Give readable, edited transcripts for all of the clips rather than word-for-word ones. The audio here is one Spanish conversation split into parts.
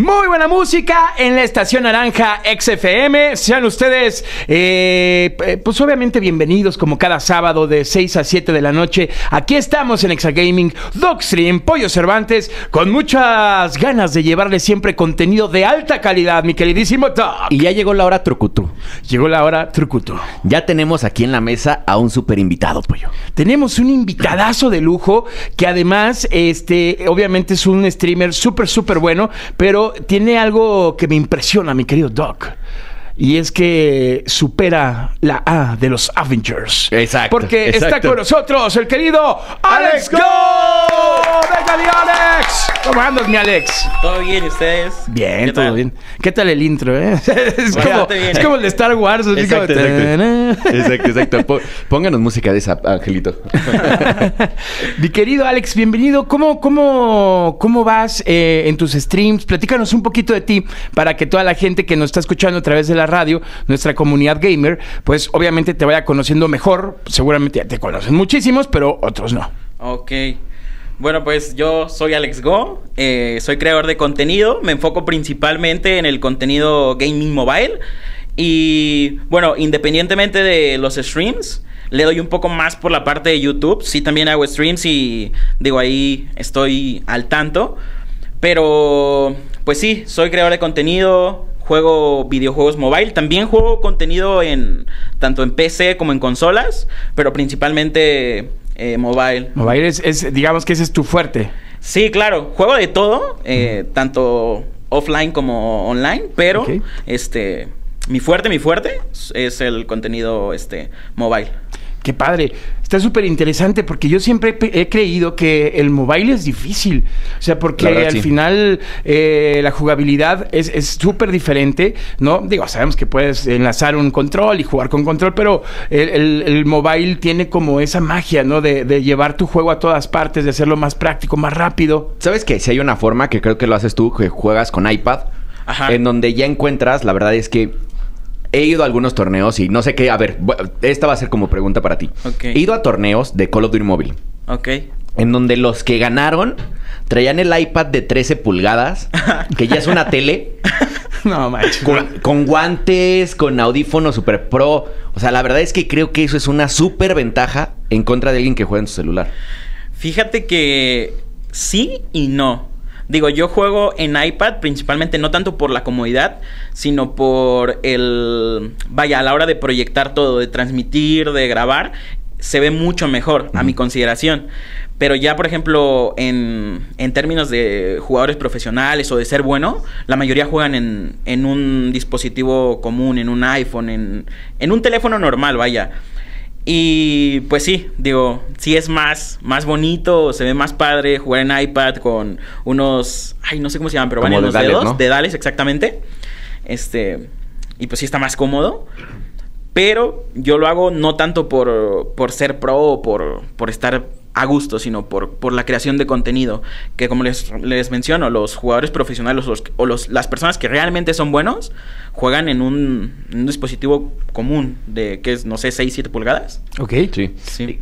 Muy buena música en la estación naranja XFM. Sean ustedes, pues obviamente bienvenidos como cada sábado de 6 a 7 de la noche. Aquí estamos en Exagaming, Dogstream, Pollo Cervantes, con muchas ganas de llevarles siempre contenido de alta calidad, mi queridísimo Doc. Y ya llegó la hora trucutú. Llegó la hora trucutú. Ya tenemos aquí en la mesa a un súper invitado, Pollo. Tenemos un invitadazo de lujo que además, obviamente es un streamer súper bueno, pero tiene algo que me impresiona, mi querido Doc. Y es que supera la A de los Avengers. Exacto. Porque está con nosotros el querido Alex Go. ¡Venga, mi Alex! ¿Cómo andas, mi Alex? ¿Todo bien? ¿Y ustedes? Bien, todo bien. ¿Qué tal el intro, es Bien. como el de Star Wars. Exacto. Pónganos música de esa, Angelito. Mi querido Alex, bienvenido. ¿Cómo vas en tus streams? Platícanos un poquito de ti para que toda la gente que nos está escuchando a través de la radio, nuestra comunidad gamer, pues obviamente te vaya conociendo mejor. Seguramente ya te conocen muchísimos, pero otros no. Ok. Bueno, pues yo soy Alex Go, soy creador de contenido, me enfoco principalmente en el contenido gaming mobile y bueno, independientemente de los streams, le doy un poco más por la parte de YouTube. Sí, también hago streams y digo, ahí estoy al tanto, pero pues sí, soy creador de contenido. Juego videojuegos mobile, también juego contenido tanto en PC como en consolas, pero principalmente mobile. Mobile es, digamos que ese es tu fuerte. Sí, claro, juego de todo, tanto offline como online, pero okay. Mi fuerte es el contenido mobile. Qué padre. Está súper interesante porque yo siempre he creído que el mobile es difícil. O sea, porque al final la jugabilidad es súper diferente, ¿no? Digo, sabemos que puedes enlazar un control y jugar con control, pero el mobile tiene como esa magia, ¿no? De llevar tu juego a todas partes, de hacerlo más práctico, más rápido. ¿Sabes qué? Si hay una forma que creo que lo haces tú, que juegas con iPad, ajá, en donde ya encuentras, la verdad es que he ido a algunos torneos y no sé qué. A ver, esta va a ser como pregunta para ti. Okay. He ido a torneos de Call of Duty Mobile. Ok. En donde los que ganaron traían el iPad de 13 pulgadas, que ya es una tele. No, manches. Con guantes, con audífonos super pro. O sea, la verdad es que creo que eso es una súper ventaja en contra de alguien que juega en su celular. Fíjate que sí y no. Digo, yo juego en iPad principalmente no tanto por la comodidad, sino por a la hora de proyectar todo, de transmitir, de grabar, se ve mucho mejor a mi consideración. Pero ya, por ejemplo, en términos de jugadores profesionales o de ser bueno, la mayoría juegan en un dispositivo común, en un iPhone, en un teléfono normal, vaya. Y pues sí, digo, sí es más bonito, se ve más padre jugar en iPad con unos, no sé cómo se llaman, pero van en los dedos, ¿no? Dedales, exactamente. Y pues sí está más cómodo. Pero yo lo hago no tanto por ser pro o por estar a gusto, sino por la creación de contenido. Que como les menciono, los jugadores profesionales las personas que realmente son buenos juegan en un dispositivo común de, que es, no sé, 6, 7 pulgadas. Ok. Sí.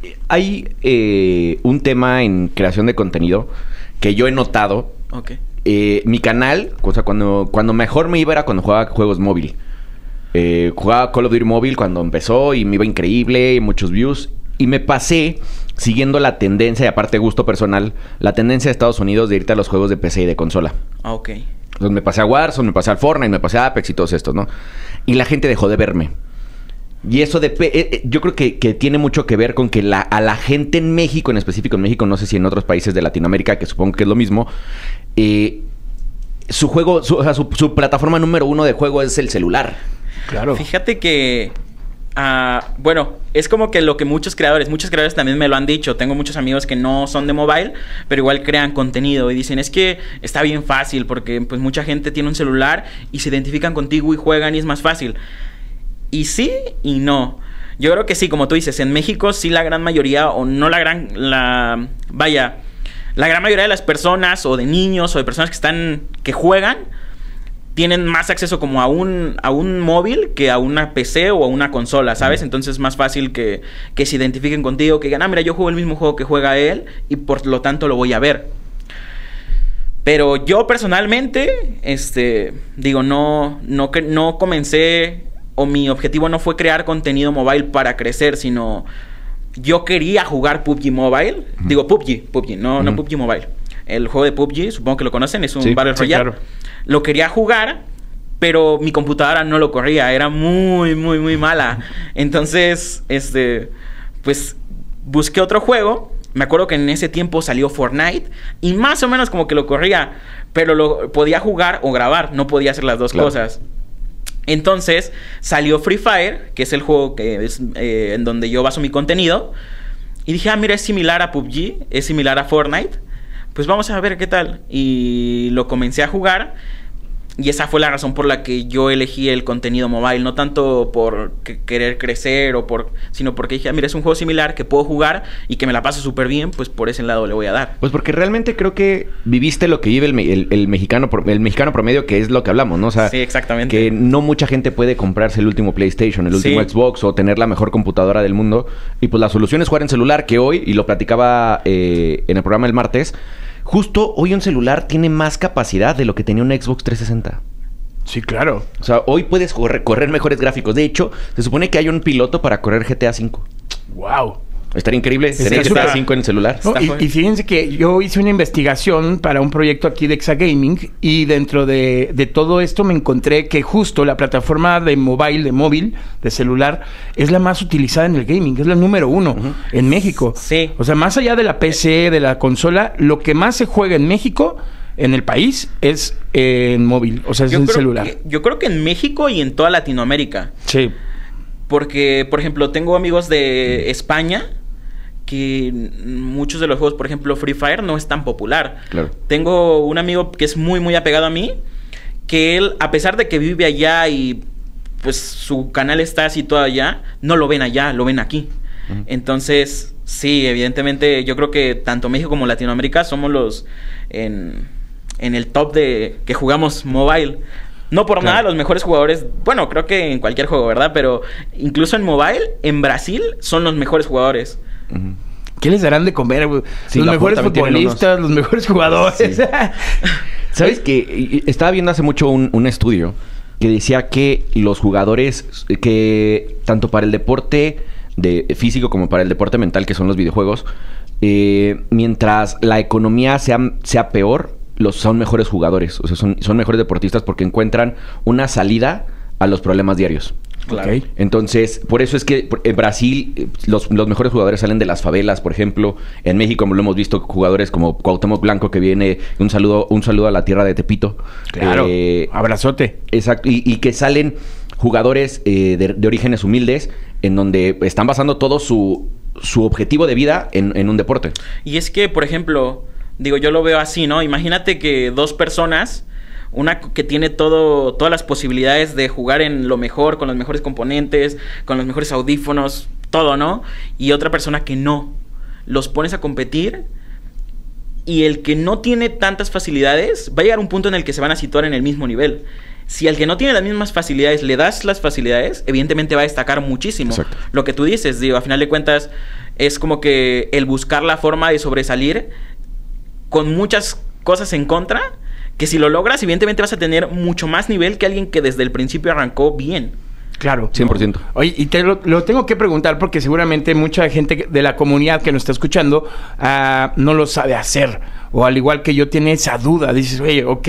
Hay un tema en creación de contenido que yo he notado. Ok. Mi canal, o sea, cuando mejor me iba era cuando jugaba juegos móvil. Jugaba Call of Duty Mobile cuando empezó y me iba increíble, muchos views. Y me pasé siguiendo la tendencia, y aparte gusto personal, la tendencia de Estados Unidos de irte a los juegos de PC y de consola. Ok. Entonces me pasé a Warzone, me pasé al Fortnite, me pasé a Apex y todos estos, ¿no? Y la gente dejó de verme. Y eso yo creo que tiene mucho que ver con que a la gente en México, en específico en México, no sé si en otros países de Latinoamérica, que supongo que es lo mismo, su plataforma número 1 de juego es el celular. Claro. Fíjate que bueno, es como que lo que muchos creadores también me lo han dicho. Tengo muchos amigos que no son de mobile, pero igual crean contenido y dicen, es que está bien fácil porque pues mucha gente tiene un celular y se identifican contigo y juegan y es más fácil. Y sí y no. Yo creo que sí, como tú dices, en México sí la gran mayoría, o no la gran mayoría de las personas o de niños o de personas que juegan tienen más acceso como a un móvil que a una PC o a una consola, ¿sabes? Entonces es más fácil que se identifiquen contigo, que digan, mira, yo juego el mismo juego que juega él y por lo tanto lo voy a ver. Pero yo personalmente, digo, no comencé, o mi objetivo no fue crear contenido mobile para crecer, sino yo quería jugar PUBG Mobile. Digo, PUBG, no PUBG Mobile. El juego de PUBG, supongo que lo conocen, es un Battle Royale. Claro. Lo quería jugar, pero mi computadora no lo corría, era muy, muy, muy mala. Entonces, pues busqué otro juego. Me acuerdo que en ese tiempo salió Fortnite y más o menos como que lo corría, pero lo podía jugar o grabar, no podía hacer las dos cosas. Entonces salió Free Fire, que es el juego que es en donde yo baso mi contenido, y dije, mira, es similar a PUBG, es similar a Fortnite, pues vamos a ver qué tal. Y lo comencé a jugar. Y esa fue la razón por la que yo elegí el contenido mobile. No tanto por querer crecer sino porque dije, mira, es un juego similar que puedo jugar y que me la paso súper bien, pues por ese lado le voy a dar. Pues porque realmente creo que viviste lo que vive el mexicano promedio, que es lo que hablamos, ¿no? O sea, sí, exactamente. Que no mucha gente puede comprarse el último PlayStation, el último Xbox o tener la mejor computadora del mundo. Y pues la solución es jugar en celular, que hoy, y lo platicaba en el programa el martes, justo hoy un celular tiene más capacidad de lo que tenía un Xbox 360. Sí, claro. O sea, hoy puedes correr mejores gráficos. De hecho, se supone que hay un piloto para correr GTA V. ¡Wow! Estaría increíble tener GTA V en el celular. No, y fíjense que yo hice una investigación para un proyecto aquí de Exagaming y dentro de todo esto me encontré que justo la plataforma de móvil, de celular, es la más utilizada en el gaming. Es la número 1 en México. Sí. O sea, más allá de la PC, de la consola, lo que más se juega en México, en el país, es en móvil. O sea, es en celular. Yo creo que en México y en toda Latinoamérica. Sí. Porque, por ejemplo, tengo amigos de España que muchos de los juegos, por ejemplo, Free Fire no es tan popular. Claro. Tengo un amigo que es muy, muy apegado a mí, que él, a pesar de que vive allá y pues su canal está situado allá, no lo ven allá, lo ven aquí. Entonces, sí, evidentemente, yo creo que tanto México como Latinoamérica somos los en el top de que jugamos mobile. No por nada los mejores jugadores, bueno, creo que en cualquier juego, ¿verdad? Pero incluso en mobile, en Brasil, son los mejores jugadores. ¿Qué les darán de comer, güey? Sí, los mejores futbolistas, los mejores jugadores. Sí. ¿Sabes qué? Estaba viendo hace mucho un estudio que decía que los jugadores, que tanto para el deporte físico como para el deporte mental, que son los videojuegos, mientras la economía sea peor, son mejores jugadores. O sea, son mejores deportistas porque encuentran una salida a los problemas diarios. Claro. Okay. Entonces, por eso es que en Brasil los mejores jugadores salen de las favelas, por ejemplo. En México lo hemos visto jugadores como Cuauhtémoc Blanco, que viene, un saludo a la tierra de Tepito. Claro, abrazote. Exacto, y que salen jugadores de orígenes humildes, en donde están basando todo su objetivo de vida en un deporte. Y es que, por ejemplo, digo, yo lo veo así, ¿no? Imagínate que dos personas, una que tiene todas las posibilidades de jugar en lo mejor, con los mejores componentes, con los mejores audífonos, todo, ¿no? Y otra persona que no. Los pones a competir y el que no tiene tantas facilidades va a llegar a un punto en el que se van a situar en el mismo nivel. Si al que no tiene las mismas facilidades le das las facilidades, evidentemente va a destacar muchísimo. Exacto. Lo que tú dices, digo, a final de cuentas, es como que el buscar la forma de sobresalir con muchas cosas en contra, que si lo logras, evidentemente vas a tener mucho más nivel que alguien que desde el principio arrancó bien. Claro. 100%. ¿No? Oye, y te lo tengo que preguntar porque seguramente mucha gente de la comunidad que nos está escuchando no lo sabe hacer. O al igual que yo tiene esa duda. Dices, oye, ok,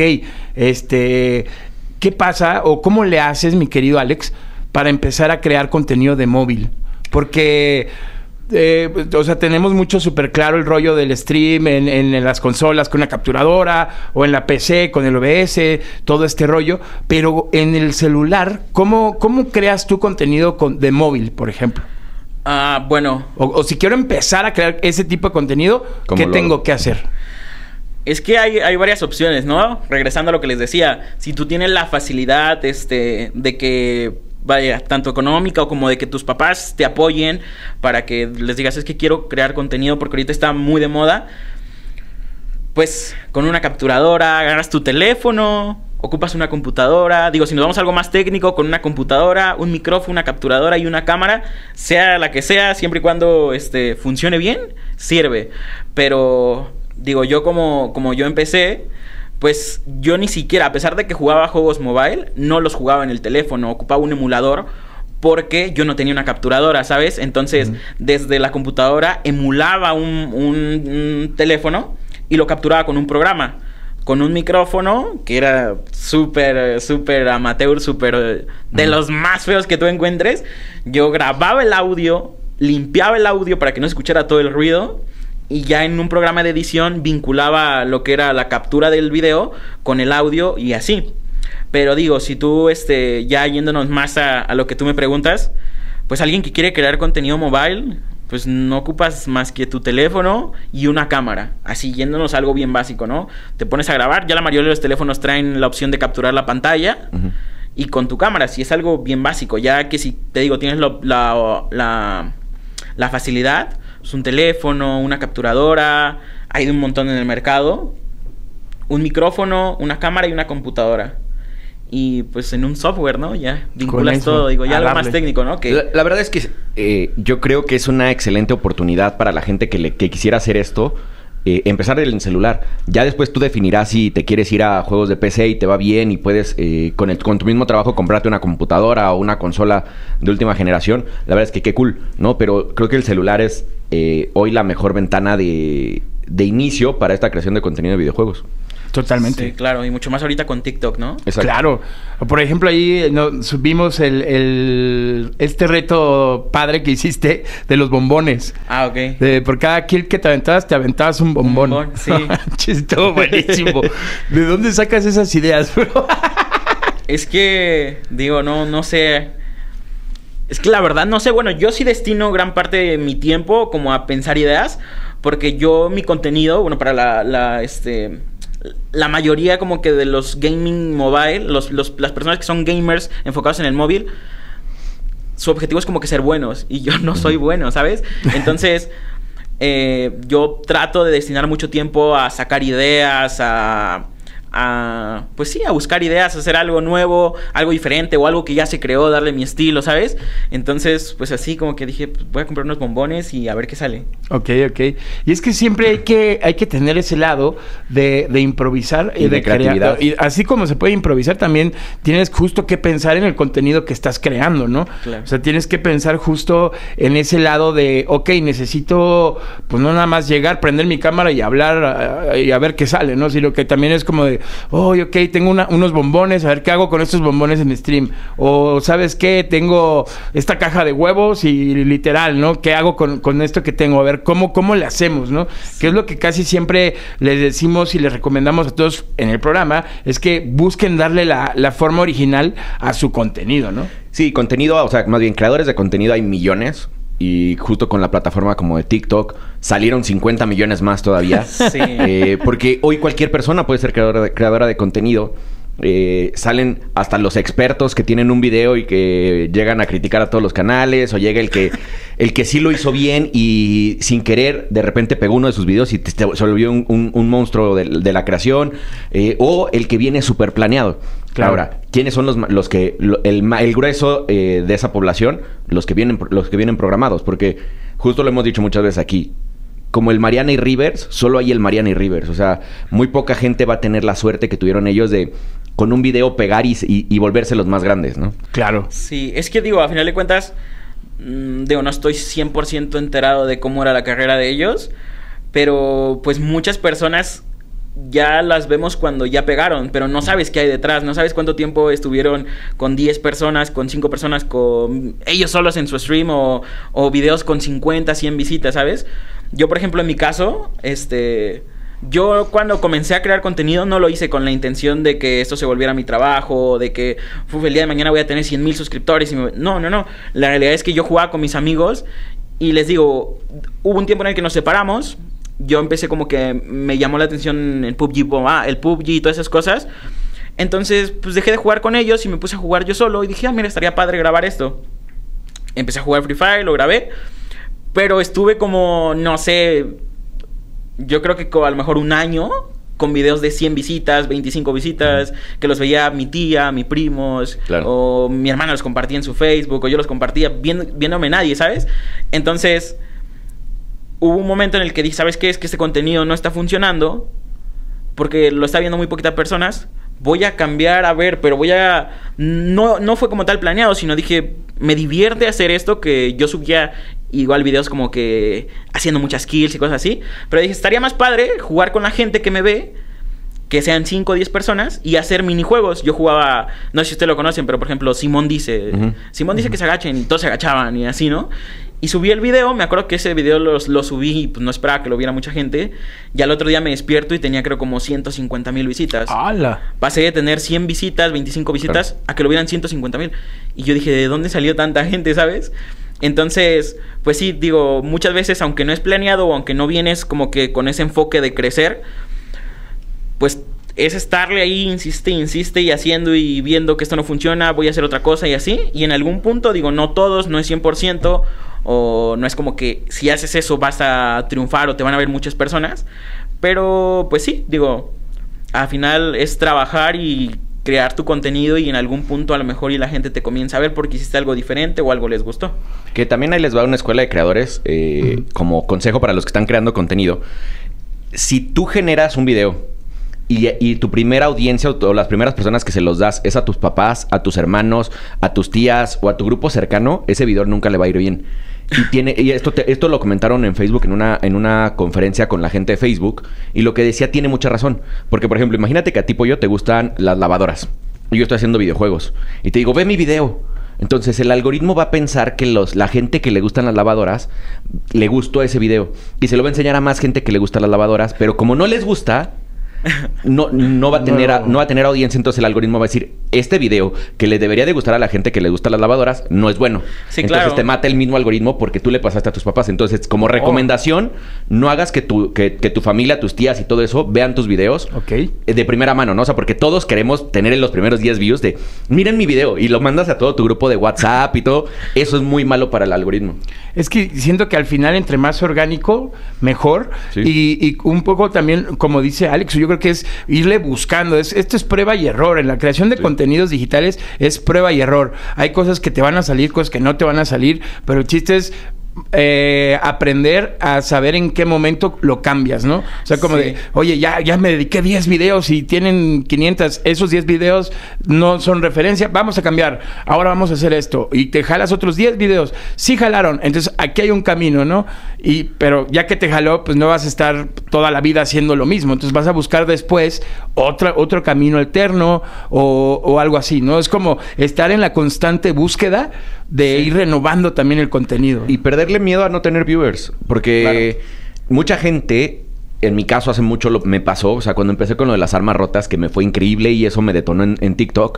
¿qué pasa o cómo le haces, mi querido Alex, para empezar a crear contenido de móvil? Porque o sea, tenemos mucho súper claro el rollo del stream en las consolas con una capturadora o en la PC con el OBS, todo este rollo. Pero en el celular, ¿cómo creas tu contenido de móvil, por ejemplo? Bueno. O si quiero empezar a crear ese tipo de contenido, ¿qué tengo que hacer? Es que hay varias opciones, ¿no? Regresando a lo que les decía. Si tú tienes la facilidad de que, vaya, tanto económica o como de que tus papás te apoyen para que les digas, es que quiero crear contenido porque ahorita está muy de moda, pues con una capturadora, agarras tu teléfono, ocupas una computadora. Digo, si nos vamos a algo más técnico, con una computadora, un micrófono, una capturadora y una cámara, sea la que sea, siempre y cuando funcione bien, sirve. Pero digo, yo como yo empecé, pues yo ni siquiera, a pesar de que jugaba juegos mobile, no los jugaba en el teléfono, ocupaba un emulador porque yo no tenía una capturadora, ¿sabes? Entonces, desde la computadora emulaba un teléfono y lo capturaba con un programa, con un micrófono que era súper amateur, súper de los más feos que tú encuentres. Yo grababa el audio, limpiaba el audio para que no se escuchara todo el ruido y ya en un programa de edición vinculaba lo que era la captura del video con el audio y así. Pero digo, si tú, ya yéndonos más a lo que tú me preguntas, pues alguien que quiere crear contenido mobile, pues no ocupas más que tu teléfono y una cámara. Así, yéndonos a algo bien básico, ¿no? Te pones a grabar, ya la mayoría de los teléfonos traen la opción de capturar la pantalla y con tu cámara, si es algo bien básico. Ya que si, te digo, tienes la facilidad, pues un teléfono, una capturadora, hay de un montón en el mercado, un micrófono, una cámara y una computadora. Y pues en un software, ¿no? Ya vinculas todo, digo, ya algo más técnico, ¿no? Que... La verdad es que yo creo que es una excelente oportunidad para la gente que quisiera hacer esto, empezar en el celular. Ya después tú definirás si te quieres ir a juegos de PC y te va bien y puedes con tu mismo trabajo comprarte una computadora o una consola de última generación. La verdad es que qué cool, ¿no? Pero creo que el celular es hoy la mejor ventana de inicio para esta creación de contenido de videojuegos. Totalmente. Sí, claro, y mucho más ahorita con TikTok, ¿no? Exacto. Claro. Por ejemplo, ahí subimos este reto padre que hiciste de los bombones. Ah, ok. Por cada kill que te aventabas un bombón. Un bombón, sí. Estuvo buenísimo. ¿De dónde sacas esas ideas, bro? Es que, digo, no sé. Es que la verdad, no sé. Bueno, yo sí destino gran parte de mi tiempo como a pensar ideas. Porque mi contenido, bueno, para la mayoría como que de los gaming mobile, las personas que son gamers enfocados en el móvil, su objetivo es como que ser buenos. Y yo no soy bueno, ¿sabes? Entonces, yo trato de destinar mucho tiempo a sacar ideas, pues sí, a buscar ideas, a hacer algo nuevo, algo diferente o algo que ya se creó, darle mi estilo, ¿sabes? Entonces, pues así como que dije, pues voy a comprar unos bombones y a ver qué sale. Ok. Y es que siempre hay que tener ese lado de improvisar y de creatividad. Y así como se puede improvisar, también tienes justo que pensar en el contenido que estás creando, ¿no? Claro. O sea, tienes que pensar justo en ese lado de, ok, necesito, pues no nada más llegar, prender mi cámara y hablar y a ver qué sale, ¿no? Sino que también es como de, ok, tengo unos bombones, a ver qué hago con estos bombones en stream. O, ¿sabes qué? Tengo esta caja de huevos y literal, ¿no? ¿Qué hago con esto que tengo? A ver, ¿cómo le hacemos, no? Sí. Que es lo que casi siempre les decimos y les recomendamos a todos en el programa, es que busquen darle la forma original a su contenido, ¿no? Sí, contenido, o sea, más bien creadores de contenido hay millones. Y justo con la plataforma como de TikTok salieron 50 millones más todavía. Sí. Porque hoy cualquier persona puede ser creadora de contenido. Salen hasta los expertos que tienen un video y que llegan a criticar a todos los canales. O llega el que sí lo hizo bien y sin querer de repente pegó uno de sus videos y se volvió un monstruo de la creación. O el que viene súper planeado. Claro. Ahora, ¿quiénes son el grueso de esa población? Los que vienen programados. Porque justo lo hemos dicho muchas veces aquí. Como el Mariana y Rivers, solo hay el Mariana y Rivers. O sea, muy poca gente va a tener la suerte que tuvieron ellos de con un video pegar y volverse los más grandes, ¿no? Claro. Sí, es que digo, a final de cuentas, no estoy 100% enterado de cómo era la carrera de ellos, pero pues muchas personas ya las vemos cuando ya pegaron, pero no sabes qué hay detrás, no sabes cuánto tiempo estuvieron con 10 personas, con 5 personas, con ellos solos en su stream o videos con 50, 100 visitas, ¿sabes? Yo, por ejemplo, en mi caso, yo cuando comencé a crear contenido no lo hice con la intención de que esto se volviera mi trabajo, de que el día de mañana voy a tener 100,000 suscriptores. No. La realidad es que yo jugaba con mis amigos y les digo, hubo un tiempo en el que nos separamos. Yo empecé como que me llamó la atención el PUBG y todas esas cosas. Entonces, pues dejé de jugar con ellos y me puse a jugar yo solo. Y dije, mira, estaría padre grabar esto. Empecé a jugar Free Fire, lo grabé. Pero estuve como, no sé, yo creo que a lo mejor un año con videos de 100 visitas, 25 visitas, que los veía mi tía, mis primos, claro, o mi hermana los compartía en su Facebook, o yo los compartía viéndome nadie, ¿sabes? Entonces, hubo un momento en el que dije, ¿sabes qué? Es que este contenido no está funcionando porque lo está viendo muy poquitas personas, voy a cambiar, a ver, pero no fue como tal planeado, sino dije, me divierte hacer esto, que yo subía igual videos como que haciendo muchas kills y cosas así, pero dije, estaría más padre jugar con la gente que me ve, que sean 5 o 10 personas, y hacer minijuegos. Yo jugaba, no sé si ustedes lo conocen, pero por ejemplo, Simón dice que se agachen, y todos se agachaban y así, ¿no? Y subí el video, me acuerdo que ese video lo subí y pues no esperaba que lo viera mucha gente. Y al otro día me despierto y tenía creo como 150,000 visitas. ¡Hala! Pasé de tener 100 visitas, 25 visitas, a que lo vieran 150,000. Y yo dije, ¿de dónde salió tanta gente, sabes? Entonces, pues sí, digo, muchas veces, aunque no es planeado o aunque no vienes como que con ese enfoque de crecer, pues es estarle ahí, insiste y haciendo y viendo que esto no funciona, voy a hacer otra cosa y así. Y en algún punto, digo, no todos, no es 100%, o no es como que si haces eso vas a triunfar o te van a ver muchas personas. Pero pues sí, digo, al final es trabajar y crear tu contenido, y en algún punto a lo mejor y la gente te comienza a ver porque hiciste algo diferente o algo les gustó. Que también ahí les va una escuela de creadores, como consejo para los que están creando contenido. Si tú generas un video y tu primera audiencia o las primeras personas que se los das es a tus papás, a tus hermanos, a tus tías o a tu grupo cercano, ese video nunca le va a ir bien. Y esto lo comentaron en Facebook en una conferencia con la gente de Facebook, y lo que decía tiene mucha razón. Porque, por ejemplo, imagínate que a ti, Pollo, te gustan las lavadoras y yo estoy haciendo videojuegos y te digo, ve mi video. Entonces el algoritmo va a pensar que la gente que le gustan las lavadoras le gustó ese video y se lo va a enseñar a más gente que le gustan las lavadoras, pero como no les gusta, no va a tener audiencia. Entonces el algoritmo va a decir, este video que le debería de gustar a la gente que le gustan las lavadoras no es bueno. Sí, entonces claro, te mata el mismo algoritmo porque tú le pasaste a tus papás. Entonces, como recomendación, no hagas que tu familia, tus tías y todo eso vean tus videos de primera mano, ¿no? O sea, porque todos queremos tener en los primeros 10 views de miren mi video, y lo mandas a todo tu grupo de WhatsApp y todo. Eso es muy malo para el algoritmo. Es que siento que al final, entre más orgánico, mejor. Sí. Y un poco también, como dice Alex, yo creo que es irle buscando. Esto es prueba y error. En la creación de contenidos digitales es prueba y error. Hay cosas que te van a salir, cosas que no te van a salir, pero el chiste es aprender a saber en qué momento lo cambias, ¿no? O sea, como de, oye, ya me dediqué 10 videos y tienen 500, esos 10 videos no son referencia, vamos a cambiar, ahora vamos a hacer esto, y te jalas otros 10 videos, sí jalaron, entonces aquí hay un camino, ¿no? Pero ya que te jaló, pues no vas a estar toda la vida haciendo lo mismo, entonces vas a buscar después otro camino alterno o algo así, ¿no? Es como estar en la constante búsqueda de ir renovando también el contenido. Y perderle miedo a no tener viewers. Porque mucha gente, en mi caso hace mucho me pasó, o sea, cuando empecé con lo de las armas rotas, que me fue increíble y eso me detonó en TikTok,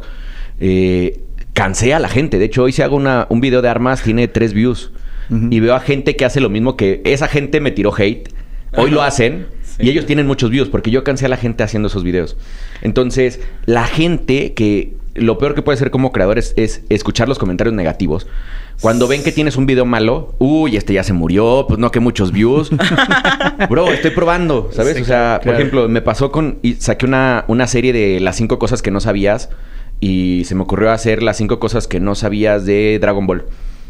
cansé a la gente. De hecho, hoy si hago un video de armas, tiene 3 views. Y veo a gente que hace lo mismo, que esa gente me tiró hate. Hoy lo hacen y ellos tienen muchos views, porque yo cansé a la gente haciendo esos videos. Entonces, la gente que... Lo peor que puede ser como creador es escuchar los comentarios negativos. Cuando ven que tienes un video malo, uy, este ya se murió, pues no, que muchos views. Bro, estoy probando, ¿sabes? Sí, o sea, claro. Por ejemplo, me pasó saqué una serie de las 5 cosas que no sabías, y se me ocurrió hacer las 5 cosas que no sabías de Dragon Ball.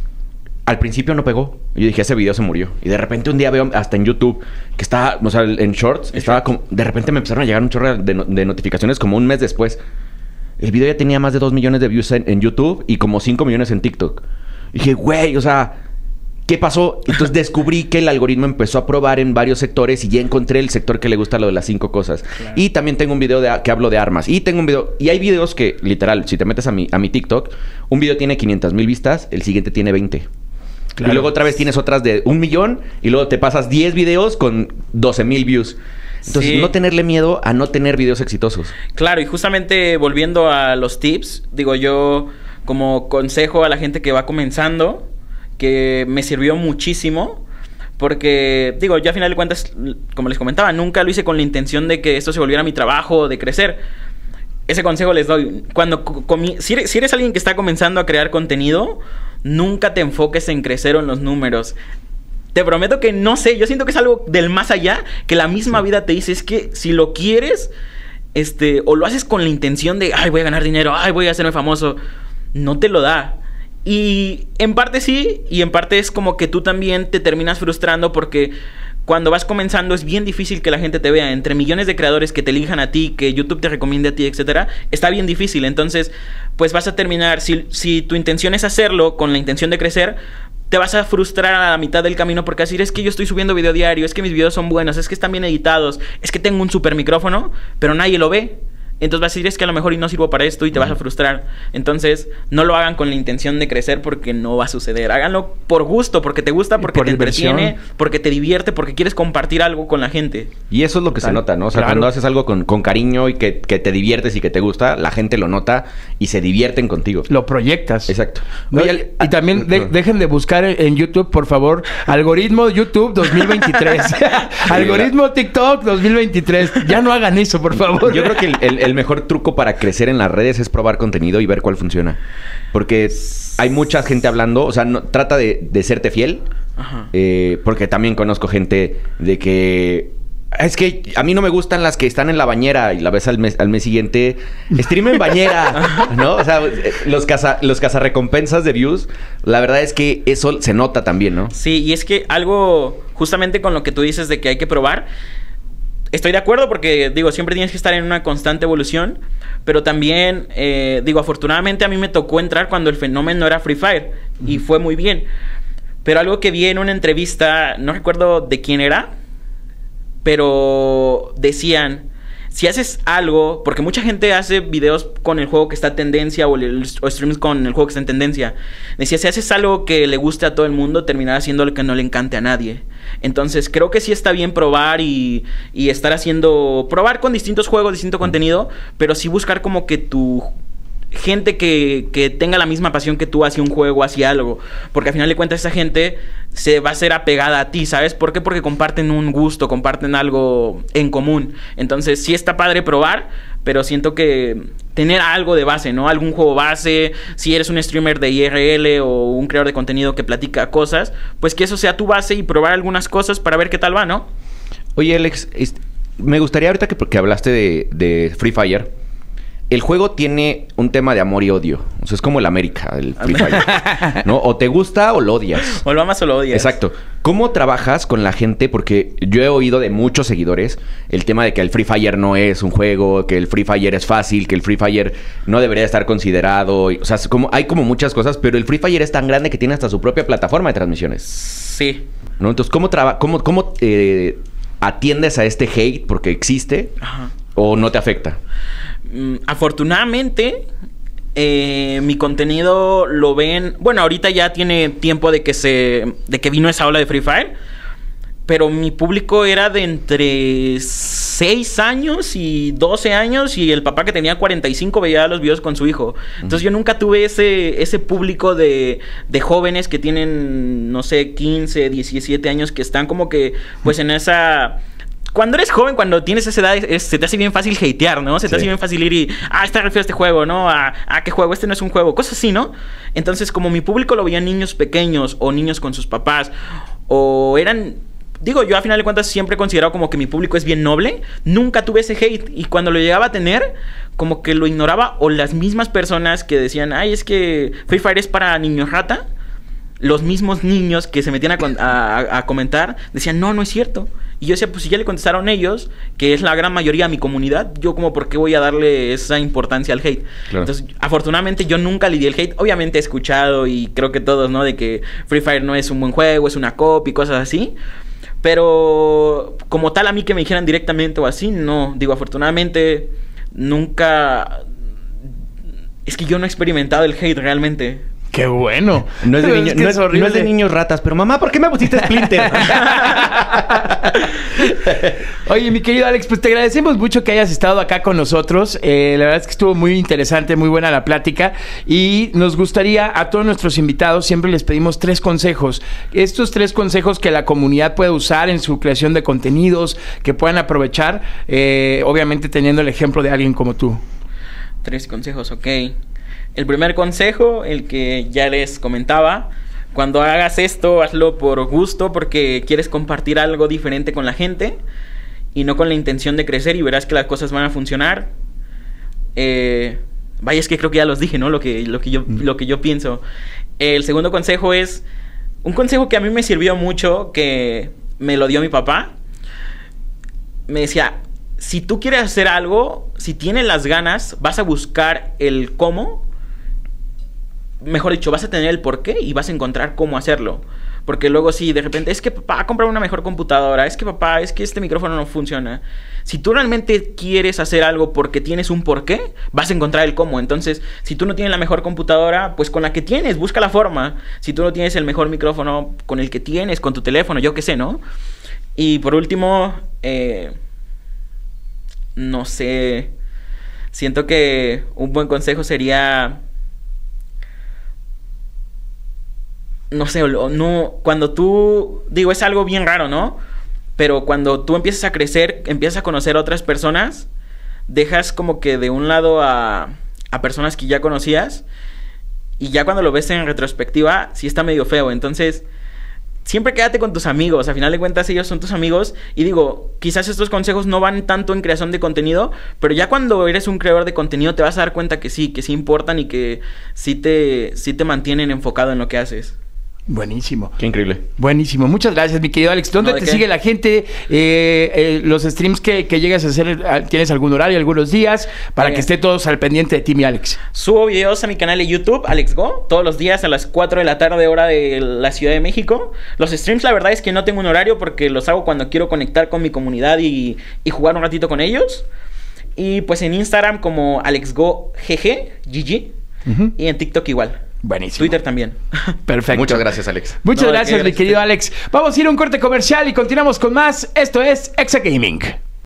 Al principio no pegó. Yo dije, ese video se murió. Y de repente un día veo hasta en YouTube que estaba, o sea, en Shorts, estaba como... De repente me empezaron a llegar un chorro de notificaciones como un mes después. El video ya tenía más de 2 millones de views en YouTube y como 5 millones en TikTok. Y dije, güey, o sea, ¿qué pasó? Entonces descubrí que el algoritmo empezó a probar en varios sectores y ya encontré el sector que le gusta lo de las 5 cosas. Claro. Y también tengo un video que hablo de armas. Y tengo un video... Y hay videos que, literal, si te metes a mi TikTok, un video tiene 500,000 vistas, el siguiente tiene 20. Claro. Y luego otra vez tienes otras de 1 millón y luego te pasas 10 videos con 12,000 views. Entonces, no tenerle miedo a no tener videos exitosos. Claro, y justamente volviendo a los tips, digo yo, como consejo a la gente que va comenzando, que me sirvió muchísimo, porque, digo, yo a final de cuentas, como les comentaba, nunca lo hice con la intención de que esto se volviera mi trabajo, de crecer. Ese consejo les doy. Si eres alguien que está comenzando a crear contenido, nunca te enfoques en crecer o en los números. Te prometo que no sé, yo siento que es algo del más allá, que la misma vida te dice, es que si lo quieres, o lo haces con la intención de, ay, voy a ganar dinero, ay, voy a hacerme famoso, no te lo da. Y en parte sí, y en parte es como que tú también te terminas frustrando porque cuando vas comenzando es bien difícil que la gente te vea. Entre millones de creadores que te elijan a ti, que YouTube te recomiende a ti, etcétera, está bien difícil. Entonces, pues vas a terminar, si tu intención es hacerlo con la intención de crecer, te vas a frustrar a la mitad del camino porque vas a decir, es que yo estoy subiendo video diario, es que mis videos son buenos, es que están bien editados, es que tengo un super micrófono, pero nadie lo ve. Entonces vas a decir, es que a lo mejor y no sirvo para esto y te vas a frustrar. Entonces, no lo hagan con la intención de crecer porque no va a suceder. Háganlo por gusto, porque te gusta, porque te entretiene, porque te divierte, porque quieres compartir algo con la gente. Y eso es lo que se nota, ¿no? O sea, cuando haces algo con cariño y que te diviertes y que te gusta, la gente lo nota y se divierten contigo. Lo proyectas. Exacto. No, y también dejen de buscar en YouTube, por favor, algoritmo YouTube 2023. Algoritmo TikTok 2023. Ya no hagan eso, por favor. Yo creo que el mejor truco para crecer en las redes es probar contenido y ver cuál funciona. Porque hay mucha gente hablando, o sea, trata de serte fiel. Ajá. Porque también conozco gente de que... Es que a mí no me gustan las que están en la bañera y la ves al mes siguiente. Stream en bañera, ¿no? O sea, los cazarrecompensas de views, la verdad es que eso se nota también, ¿no? Sí, y es que algo justamente con lo que tú dices de que hay que probar... Estoy de acuerdo porque, digo, siempre tienes que estar en una constante evolución. Pero también, digo, afortunadamente a mí me tocó entrar cuando el fenómeno era Free Fire. Y fue muy bien. Pero algo que vi en una entrevista, no recuerdo de quién era, pero decían, si haces algo, porque mucha gente hace videos con el juego que está en tendencia o streams con el juego que está en tendencia. Decía, si haces algo que le guste a todo el mundo, terminará haciendo lo que no le encante a nadie. Entonces creo que sí está bien probar y estar probar con distintos juegos, distinto contenido, pero sí buscar como que tu gente que tenga la misma pasión que tú hacia un juego, hacia algo, porque al final de cuentas esa gente se va a ser apegada a ti, ¿sabes? ¿Por qué? Porque comparten un gusto, comparten algo en común. Entonces sí está padre probar, pero siento que tener algo de base, ¿no? Algún juego base, si eres un streamer de IRL o un creador de contenido que platica cosas, pues que eso sea tu base y probar algunas cosas para ver qué tal va, ¿no? Oye, Alex, me gustaría ahorita que hablaste de Free Fire. El juego tiene un tema de amor y odio. O sea, es como el América, el Free Fire, ¿no? O te gusta o lo odias. O lo amas o lo odias. Exacto. ¿Cómo trabajas con la gente? Porque yo he oído de muchos seguidores el tema de que el Free Fire no es un juego, que el Free Fire es fácil, que el Free Fire no debería estar considerado. O sea, hay como muchas cosas, pero el Free Fire es tan grande que tiene hasta su propia plataforma de transmisiones. Sí. ¿No? Entonces, ¿cómo atiendes a este hate? Porque existe. Ajá. ¿O no te afecta? Afortunadamente, mi contenido lo ven... Bueno, ahorita ya tiene tiempo de que vino esa ola de Free Fire. Pero mi público era de entre 6 años y 12 años. Y el papá que tenía 45 veía los videos con su hijo. Entonces yo nunca tuve ese público de jóvenes que tienen, no sé, 15, 17 años. Que están como que, pues en esa... Cuando eres joven, cuando tienes esa edad, se te hace bien fácil hatear, ¿no? Se te hace bien fácil ir y... está refiero a este juego, ¿no? ¿Qué juego? Este no es un juego. Cosas así, ¿no? Entonces, como mi público lo veían niños pequeños o niños con sus papás o eran... Digo, yo a final de cuentas siempre he considerado como que mi público es bien noble. Nunca tuve ese hate. Y cuando lo llegaba a tener, como que lo ignoraba. O las mismas personas que decían... es que Free Fire es para niños rata. Los mismos niños que se metían a comentar decían, no es cierto. Y yo decía, pues si ya le contestaron ellos, que es la gran mayoría de mi comunidad, yo como por qué voy a darle esa importancia al hate. Claro. Entonces, afortunadamente yo nunca le di el hate. Obviamente he escuchado y creo que todos, ¿no? De que Free Fire no es un buen juego, es una copia y cosas así. Pero como tal a mí que me dijeran directamente o así, no. Digo, afortunadamente nunca... Es que yo no he experimentado el hate realmente. ¡Qué bueno! No es de niños ratas, pero mamá, ¿por qué me pusiste Splinter? Oye, mi querido Alex, pues te agradecemos mucho que hayas estado acá con nosotros. La verdad es que estuvo muy interesante, muy buena la plática. Y nos gustaría a todos nuestros invitados, siempre les pedimos 3 consejos. Estos 3 consejos que la comunidad puede usar en su creación de contenidos, que puedan aprovechar, obviamente teniendo el ejemplo de alguien como tú. 3 consejos, ok. El primer consejo, el que ya les comentaba, cuando hagas esto, hazlo por gusto, porque quieres compartir algo diferente con la gente y no con la intención de crecer, y verás que las cosas van a funcionar. Vaya, es que creo que ya los dije, ¿no? Lo que yo pienso. El segundo consejo es un consejo que a mí me sirvió mucho, que me lo dio mi papá. Me decía, si tú quieres hacer algo, si tienes las ganas, vas a buscar el cómo. Mejor dicho, vas a tener el por qué y vas a encontrar cómo hacerlo. Porque luego sí, de repente, es que papá, compra una mejor computadora. Es que papá, es que este micrófono no funciona. Si tú realmente quieres hacer algo porque tienes un porqué, vas a encontrar el cómo. Entonces, si tú no tienes la mejor computadora, pues con la que tienes, busca la forma. Si tú no tienes el mejor micrófono, con el que tienes, con tu teléfono, yo qué sé, ¿no? Y por último, no sé, siento que un buen consejo sería... No sé, no, cuando tú... Digo, es algo bien raro, ¿no? Pero cuando tú empiezas a crecer, empiezas a conocer a otras personas, dejas como que de un lado a personas que ya conocías, y ya cuando lo ves en retrospectiva, sí está medio feo. Entonces, siempre quédate con tus amigos. A final de cuentas, ellos son tus amigos. Y digo, quizás estos consejos no van tanto en creación de contenido, pero ya cuando eres un creador de contenido te vas a dar cuenta que sí importan y que sí te mantienen enfocado en lo que haces. Buenísimo. Qué increíble. Buenísimo. Muchas gracias, mi querido Alex. ¿Dónde te sigue la gente? Los streams que llegas a hacer, ¿tienes algún horario, algunos días? Para que esté todos al pendiente de ti, mi Alex. Subo videos a mi canal de YouTube, Alex Go, todos los días a las 4 de la tarde, hora de la Ciudad de México. Los streams, la verdad es que no tengo un horario porque los hago cuando quiero conectar con mi comunidad y jugar un ratito con ellos. Y pues en Instagram como AlexGoGG, GG, y en TikTok igual. Buenísimo. Twitter también. Perfecto. Muchas gracias, Alex. Muchas gracias, mi querido Alex. Vamos a ir a un corte comercial y continuamos con más. Esto es Exa Gaming.